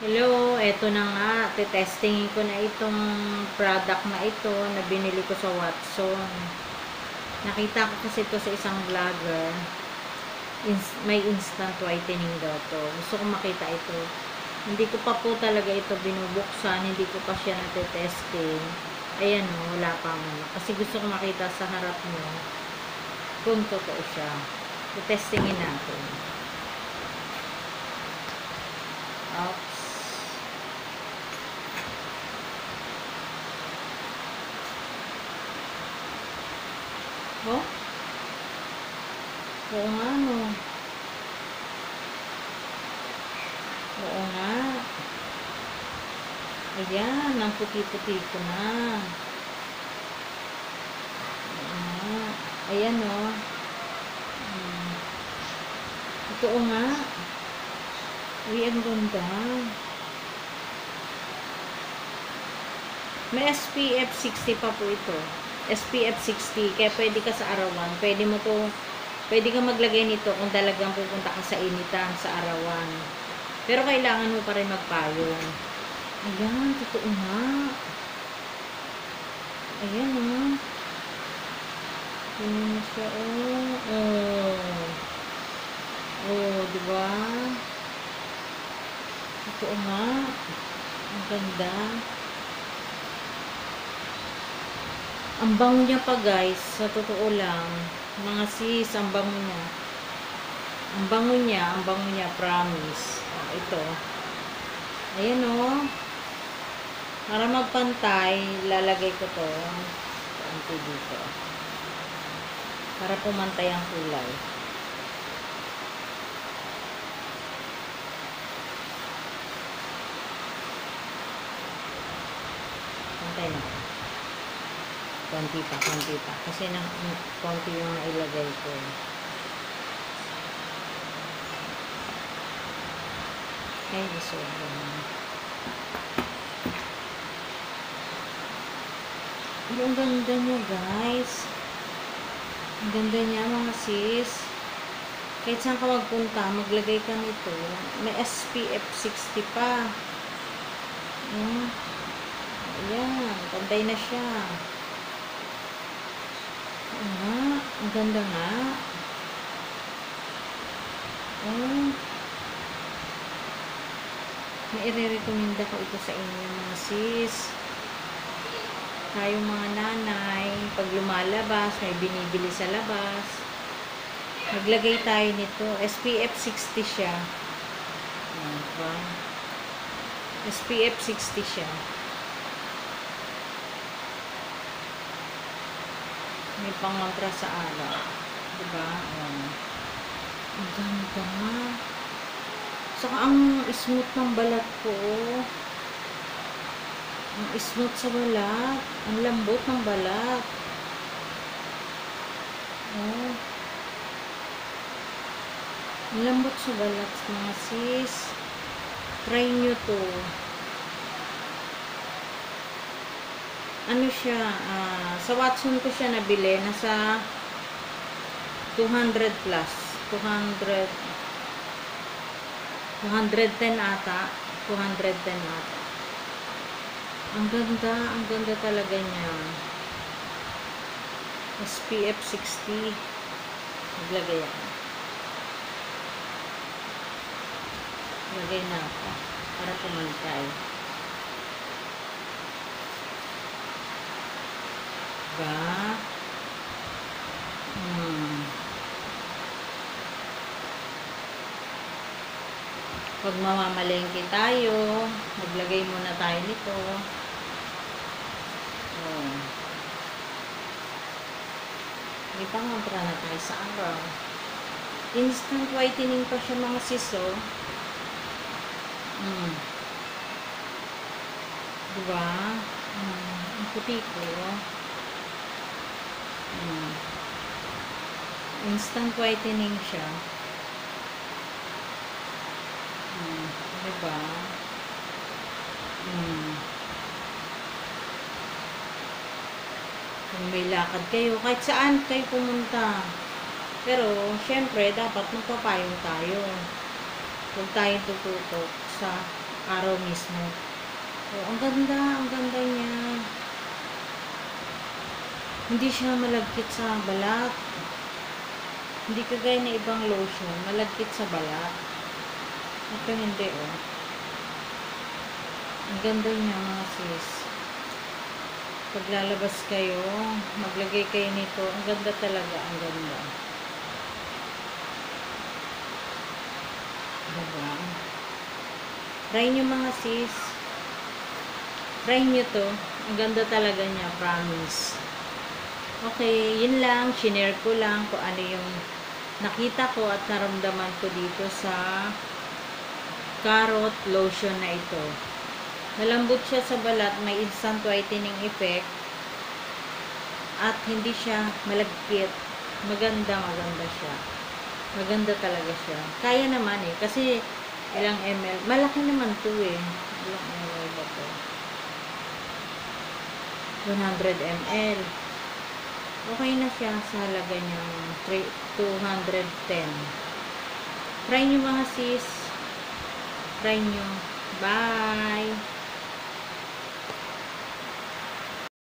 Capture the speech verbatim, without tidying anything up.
Hello, eto na nga. Tetestingin ko na itong product na ito na binili ko sa Watson. Nakita ko kasi ito sa isang vlogger. Ins may instant whitening daw to. Gusto ko makita ito. Hindi ko pa po talaga ito binubuksan. Hindi ko pa siya natetesting. Ayan o, wala pang ano. Kasi gusto ko makita sa harap nyo kung totoo siya. Tetestingin natin. Oops. Oh? Oo nga, no. Oo nga. Ayan, ang puti-puti ko na. Oo nga. Ayan, no. Hmm. Totoo nga. Uy, ang ganda. May S P F sixty pa po ito. S P F sixty, kaya pwede ka sa arawan. Pwede mo to, pwede ka maglagay nito kung talagang pupunta ka sa initan, sa arawan. Pero kailangan mo pa rin magpayong. Ayan, totoo nga. Ayan, oh. Tingnan mo siya, oh. Oh. Oh, diba? Totoo nga. Ang ganda. Ang bango niya pa, guys. Sa totoo lang. Mga sis, ang bango niya. Ang bango niya, ang bango niya, promise. Oh, ito. Ayan, oh. Para magpantay, lalagay ko to. Ito dito. Para pumantay ang kulay. Pantay na. Konti pa, konti pa. Kasi na, konti yung nailagay ko. Ay, gusto ko. Ang ganda niya, guys. Ang ganda niya, mga sis. Kahit saan ka magpunta, maglagay ka nito. May S P F sixty pa. Hmm. Ayan, pantay na siya. Ah, ang ganda nga. Oh. May i-recommenda ko ito sa inyo, mga sis. Tayong mga nanay, pag lumalabas, may binibili sa labas. Maglagay tayo nito. S P F sixty siya. Diba? S P F sixty siya. May pangontra sa araw. Diba? Ayan. Ang ganda. Saka ang smooth ng balat ko. Ang smooth sa balat. Ang lambot ng balat. Oh. Ang lambot sa balat, mga sis. Try nyo to. Ano siya, uh, sa Watson ko siya nabili, nasa two hundred plus, two hundred, two ten ata, two ten ata. Ang ganda, ang ganda talaga niya. S P F sixty. Maglagay ako. Maglagay na ako para pumantay. Diba? Hmm. Pag mamamalengke tayo, maglagay muna tayo nito. Oh. May pangontra na tayo sa araw. Instant whitening pa siya, mga siso. Hmm. Diba? Hmm. Ang puti ko. Hmm. Instant whitening siya. Hmm. Diba? Hmm. Kung may lakad kayo, kahit saan kayo pumunta. Pero, syempre, dapat magpapayong tayo. Huwag tayong tututok sa araw mismo. Oh, ang ganda, ang ganda niya. Hindi siya malagkit sa balat. Hindi kagaya na ibang lotion, malagkit sa balat. Ito hindi, oh. Ang ganda niya, mga sis. Pag lalabas kayo, maglagay kayo nito. Ang ganda talaga, ang ganda. Diba? Try nyo, mga sis. Try nyo to. Ang ganda talaga niya, promise. Okay, yun lang. Shinare ko lang kung ano yung nakita ko at naramdaman ko dito sa carrot lotion na ito. Malambot siya sa balat, may instant whitening effect, at hindi siya malagkit. Maganda, maganda siya. Maganda talaga siya. Kaya naman eh, kasi ilang ml. Malaki naman to eh. Ilang ml ba to? one hundred milliliters. Okay na siya sa halaga niyang two hundred ten. Try nyo, mga sis. Try nyo. Bye!